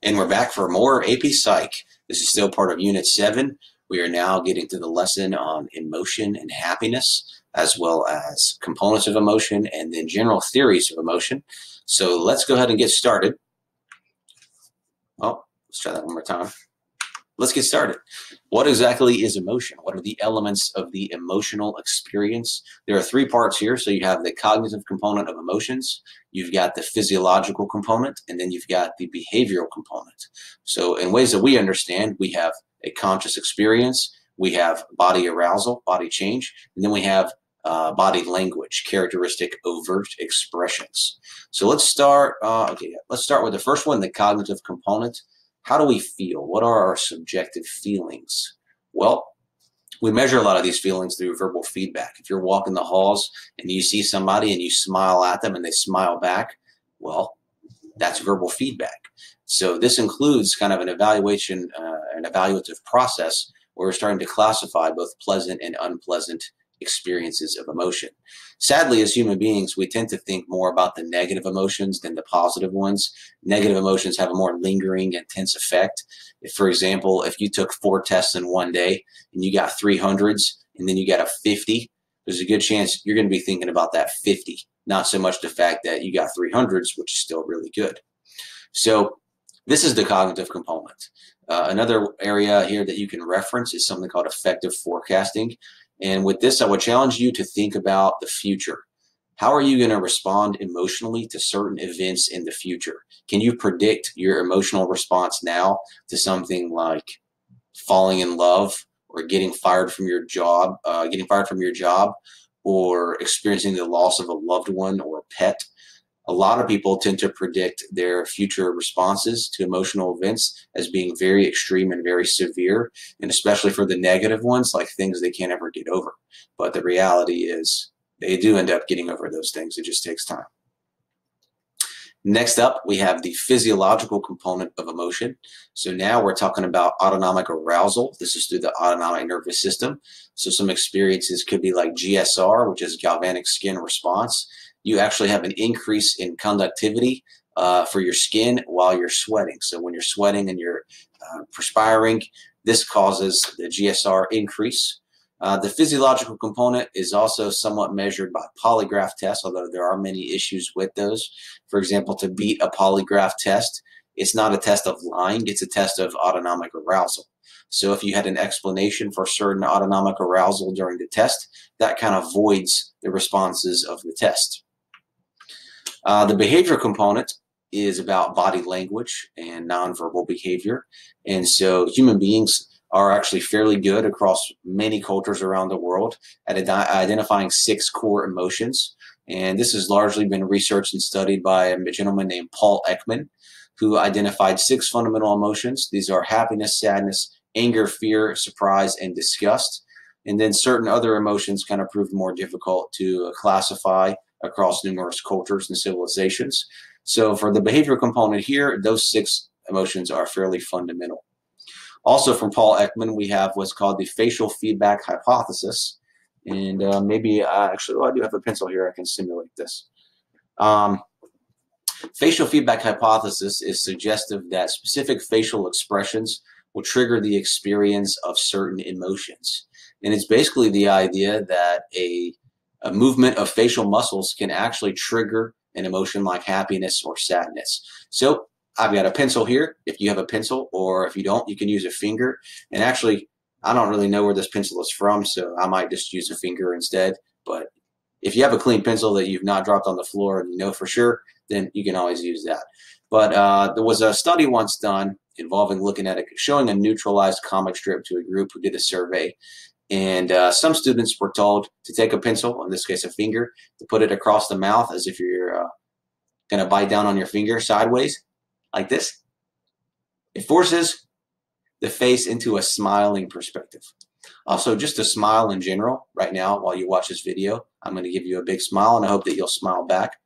And we're back for more AP Psych. This is still part of Unit 7. We are now getting to the lesson on emotion and happiness, as well as components of emotion and then general theories of emotion. So let's go ahead and get started. Oh, let's try that one more time. Let's get started. What exactly is emotion? What are the elements of the emotional experience? There are three parts here. So you have the cognitive component of emotions, you've got the physiological component, and then you've got the behavioral component. So in ways that we understand, we have a conscious experience, we have body arousal, body change, and then we have body language, characteristic overt expressions. So let's start, let's start with the first one, the cognitive component. How do we feel? What are our subjective feelings? Well, we measure a lot of these feelings through verbal feedback. If you're walking the halls and you see somebody and you smile at them and they smile back, well, that's verbal feedback. So this includes kind of an evaluation, an evaluative process where we're starting to classify both pleasant and unpleasant experiences of emotion. Sadly, as human beings, we tend to think more about the negative emotions than the positive ones. Negative emotions have a more lingering, intense effect. If, for example, if you took 4 tests in one day and you got 300s and then you got a 50, there's a good chance you're going to be thinking about that 50, not so much the fact that you got 300s, which is still really good. So this is the cognitive component. Another area here that you can reference is something called affective forecasting. And with this, I would challenge you to think about the future. How are you going to respond emotionally to certain events in the future? Can you predict your emotional response now to something like falling in love or getting fired from your job, or experiencing the loss of a loved one or a pet? A lot of people tend to predict their future responses to emotional events as being very extreme and very severe, and especially for the negative ones, like things they can't ever get over. But the reality is they do end up getting over those things. It just takes time. Next up, we have the physiological component of emotion. So now we're talking about autonomic arousal. This is through the autonomic nervous system. So some experiences could be like GSR, which is galvanic skin response. You actually have an increase in conductivity for your skin while you're sweating. So when you're sweating and you're perspiring, this causes the GSR increase. The physiological component is also somewhat measured by polygraph tests, although there are many issues with those. For example, to beat a polygraph test, it's not a test of lying, it's a test of autonomic arousal. So if you had an explanation for certain autonomic arousal during the test, that kind of voids the responses of the test. The behavior component is about body language and nonverbal behavior. And so human beings are actually fairly good across many cultures around the world at identifying 6 core emotions. And this has largely been researched and studied by a gentleman named Paul Ekman, who identified 6 fundamental emotions. These are happiness, sadness, anger, fear, surprise, and disgust. And then certain other emotions kind of proved more difficult to classify across numerous cultures and civilizations. So for the behavioral component here, those 6 emotions are fairly fundamental. Also from Paul Ekman, we have what's called the facial feedback hypothesis. And maybe, actually, I do have a pencil here. I can simulate this. Facial feedback hypothesis is suggestive that specific facial expressions will trigger the experience of certain emotions. And it's basically the idea that a movement of facial muscles can actually trigger an emotion like happiness or sadness. So I've got a pencil here. If you have a pencil, or if you don't, you can use a finger. And actually, I don't really know where this pencil is from, so I might just use a finger instead. But if you have a clean pencil that you've not dropped on the floor and you know for sure, then you can always use that. But there was a study once done involving looking at showing a neutralized comic strip to a group who did a survey. And some students were told to take a pencil, in this case a finger, to put it across the mouth as if you're going to bite down on your finger sideways, like this. It forces the face into a smiling perspective. Also, just a smile in general. Right now, while you watch this video, I'm going to give you a big smile, and I hope that you'll smile back.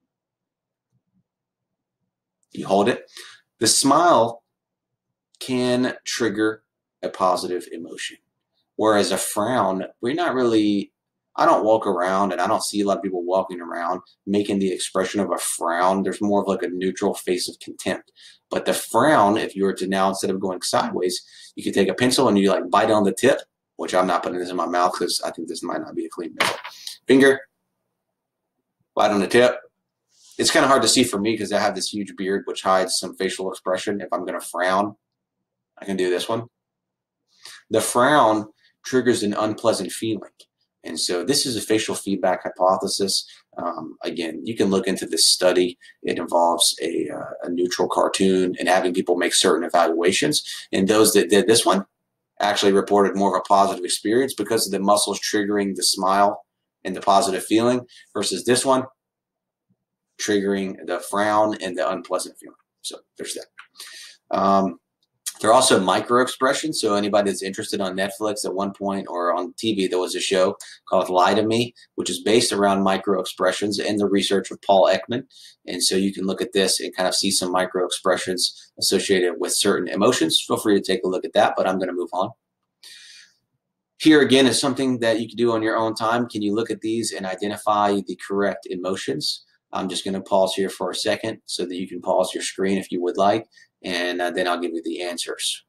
You hold it. The smile can trigger a positive emotion. Whereas a frown, I'm I don't walk around, and I don't see a lot of people walking around making the expression of a frown. There's more of like a neutral face of contempt. But the frown, if you were to now, instead of going sideways, you could take a pencil and you like bite on the tip, which I'm not putting this in my mouth because I think this might not be a clean pencil. Finger, bite on the tip. It's kind of hard to see for me because I have this huge beard which hides some facial expression. If I'm going to frown, I can do this one. The frown triggers an unpleasant feeling. And so this is a facial feedback hypothesis. Again, you can look into this study. It involves a neutral cartoon and having people make certain evaluations. And those that did this one actually reported more of a positive experience because of the muscles triggering the smile and the positive feeling versus this one triggering the frown and the unpleasant feeling. So there's that. There are also micro expressions. So anybody that's interested on Netflix at one point or on TV, there was a show called Lie to Me, which is based around micro expressions and the research of Paul Ekman. And so you can look at this and kind of see some micro expressions associated with certain emotions. Feel free to take a look at that, but I'm going to move on. Here again is something that you can do on your own time. Can you look at these and identify the correct emotions? I'm just going to pause here for a second so that you can pause your screen if you would like. And then I'll give you the answers.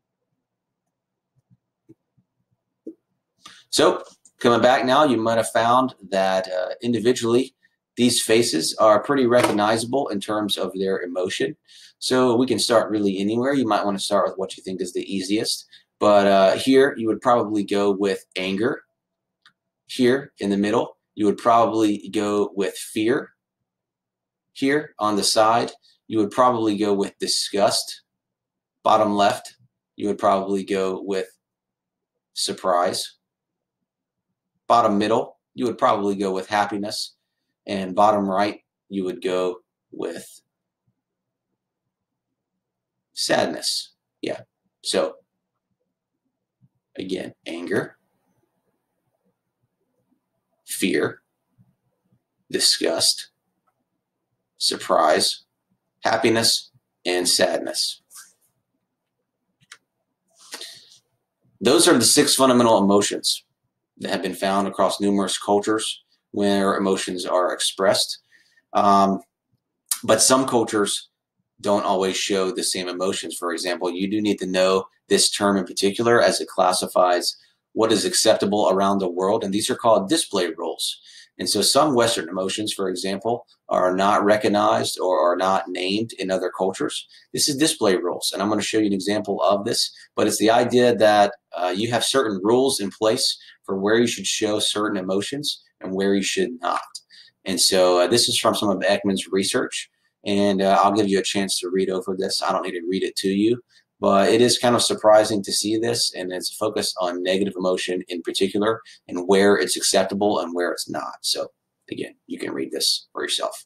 So coming back now, you might have found that individually, these faces are pretty recognizable in terms of their emotion. So we can start really anywhere. You might want to start with what you think is the easiest. But here, you would probably go with anger. Here in the middle, you would probably go with fear. Here on the side, you would probably go with disgust. Bottom left, you would probably go with surprise. Bottom middle, you would probably go with happiness. And bottom right, you would go with sadness. Yeah. So, again, anger, fear, disgust, surprise, happiness, and sadness. Those are the 6 fundamental emotions that have been found across numerous cultures where emotions are expressed. But some cultures don't always show the same emotions. For example, you do need to know this term in particular as it classifies what is acceptable around the world, and these are called display rules. And so some Western emotions, for example, are not recognized or are not named in other cultures. This is display rules, and I'm going to show you an example of this, but it's the idea that you have certain rules in place for where you should show certain emotions and where you should not. And so this is from some of Ekman's research, and I'll give you a chance to read over this. I don't need to read it to you, but it is kind of surprising to see this, and it's focused on negative emotion in particular and where it's acceptable and where it's not. So again, you can read this for yourself.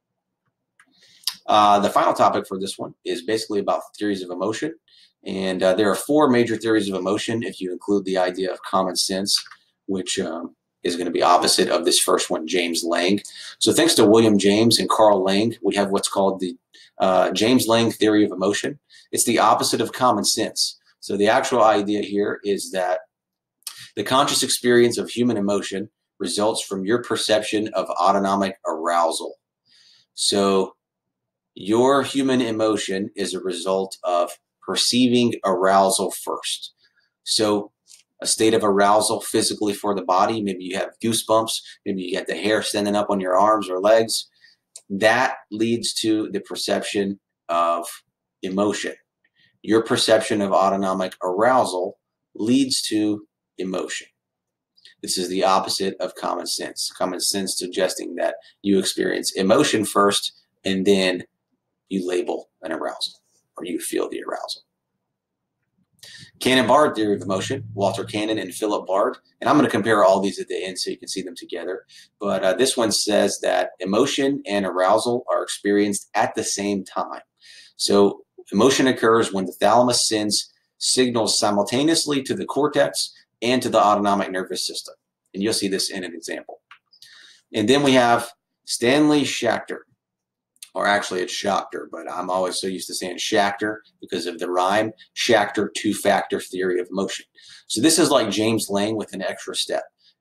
The final topic for this one is basically about theories of emotion. And there are 4 major theories of emotion if you include the idea of common sense, which is going to be opposite of this first one, James Lange. So thanks to William James and Carl Lange, we have what's called the James Lange theory of emotion. It's the opposite of common sense. So the actual idea here is that the conscious experience of human emotion results from your perception of autonomic arousal. So your human emotion is a result of perceiving arousal first. So a state of arousal physically for the body, maybe you have goosebumps, maybe you get the hair standing up on your arms or legs, that leads to the perception of emotion. Your perception of autonomic arousal leads to emotion. This is the opposite of common sense. Common sense suggesting that you experience emotion first and then you label an arousal or you feel the arousal. Cannon-Bard theory of emotion, Walter Cannon and Philip Bard. And I'm going to compare all these at the end so you can see them together. But this one says that emotion and arousal are experienced at the same time. So emotion occurs when the thalamus sends signals simultaneously to the cortex and to the autonomic nervous system. And you'll see this in an example. And then we have Stanley Schachter. Or actually it's Schachter, but I'm always so used to saying Schachter because of the rhyme. Schachter two-factor theory of emotion. So this is like James Lange with an extra step.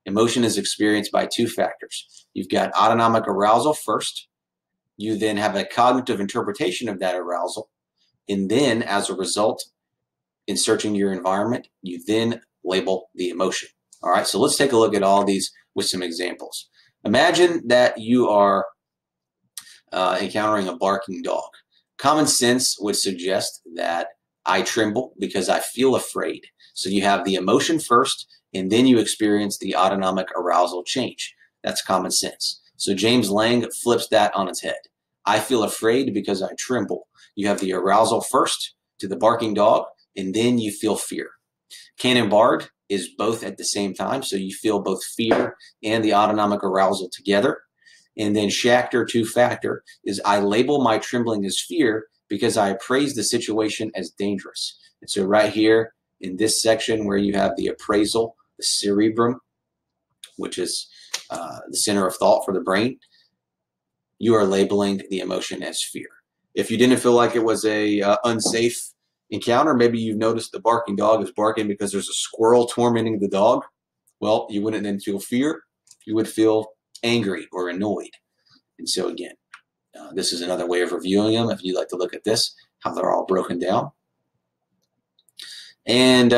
Emotion is experienced by two factors. You've got autonomic arousal first. You then have a cognitive interpretation of that arousal. And then, as a result, in searching your environment, you then label the emotion. All right, so let's take a look at all these with some examples. Imagine that you are encountering a barking dog. Common sense would suggest that I tremble because I feel afraid. So you have the emotion first, and then you experience the autonomic arousal change. That's common sense. So James Lang flips that on its head. I feel afraid because I tremble. You have the arousal first to the barking dog, and then you feel fear. Cannon-Bard is both at the same time, so you feel both fear and the autonomic arousal together. And then Schachter two-factor is I label my trembling as fear because I appraise the situation as dangerous. And so right here in this section where you have the appraisal, the cerebrum, which is the center of thought for the brain, you are labeling the emotion as fear. If you didn't feel like it was a unsafe encounter, maybe you've noticed the barking dog is barking because there's a squirrel tormenting the dog. Well, you wouldn't then feel fear. You would feel angry or annoyed. And so again, this is another way of reviewing them. If you'd like to look at this, how they're all broken down. And,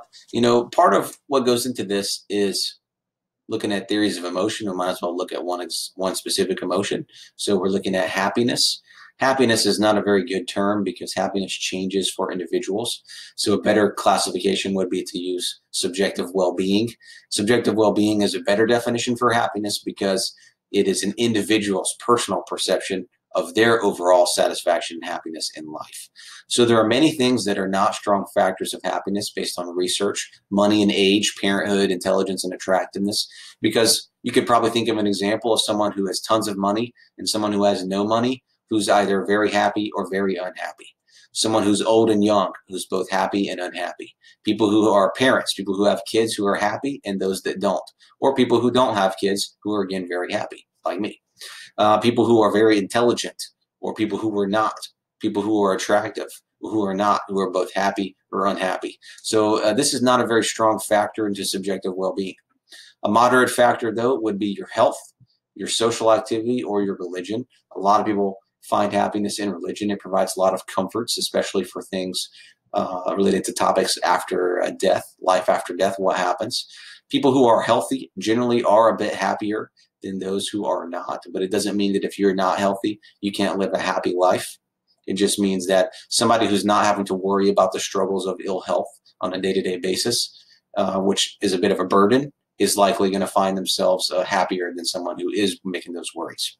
part of what goes into this is looking at theories of emotion. We might as well look at one specific emotion. So we're looking at happiness. Happiness is not a very good term because happiness changes for individuals. So a better classification would be to use subjective well-being. Subjective well-being is a better definition for happiness because it is an individual's personal perception of their overall satisfaction and happiness in life. So there are many things that are not strong factors of happiness based on research: money and age, parenthood, intelligence, and attractiveness. Because you could probably think of an example of someone who has tons of money and someone who has no money, who's either very happy or very unhappy. Someone who's old and young, who's both happy and unhappy. People who are parents, people who have kids who are happy, and those that don't. Or people who don't have kids who are, again, very happy, like me. People who are very intelligent, or people who are not. People who are attractive, who are not, who are both happy or unhappy. So this is not a very strong factor into subjective well-being. A moderate factor, though, would be your health, your social activity, or your religion. A lot of people find happiness in religion. It provides a lot of comforts, especially for things related to topics after death, life after death, what happens. People who are healthy generally are a bit happier than those who are not, but it doesn't mean that if you're not healthy, you can't live a happy life. It just means that somebody who's not having to worry about the struggles of ill health on a day-to-day basis, which is a bit of a burden, is likely going to find themselves happier than someone who is making those worries.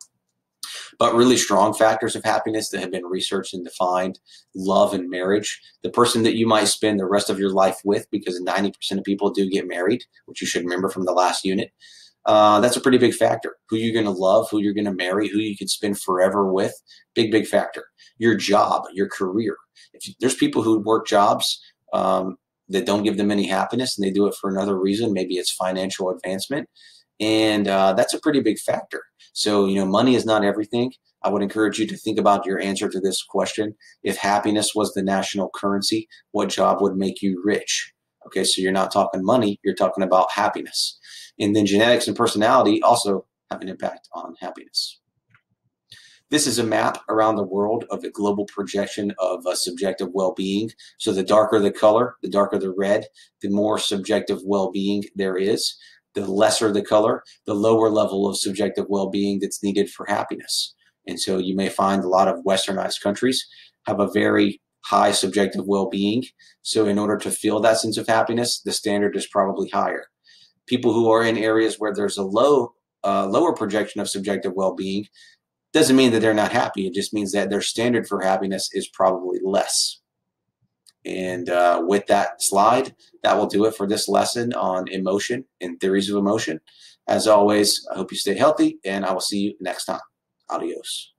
But really strong factors of happiness that have been researched and defined: love and marriage. The person that you might spend the rest of your life with, because 90% of people do get married, which you should remember from the last unit. That's a pretty big factor. Who you're going to love, who you're going to marry, who you could spend forever with, big factor. Your job, your career. There's people who work jobs that don't give them any happiness, and they do it for another reason. Maybe it's financial advancement. And that's a pretty big factor. So, money is not everything. I would encourage you to think about your answer to this question. If happiness was the national currency, what job would make you rich? Okay, so you're not talking money, you're talking about happiness. And then genetics and personality also have an impact on happiness. This is a map around the world of a global projection of subjective well-being. So the darker the color, the darker the red, the more subjective well-being there is. The lesser the color, the lower level of subjective well-being that's needed for happiness. And so you may find a lot of westernized countries have a very high subjective well-being. So in order to feel that sense of happiness, the standard is probably higher. People who are in areas where there's a lower projection of subjective well-being doesn't mean that they're not happy. It just means that their standard for happiness is probably less. And with that slide, that will do it for this lesson on emotion and theories of emotion. As always, I hope you stay healthy, and I will see you next time. Adios.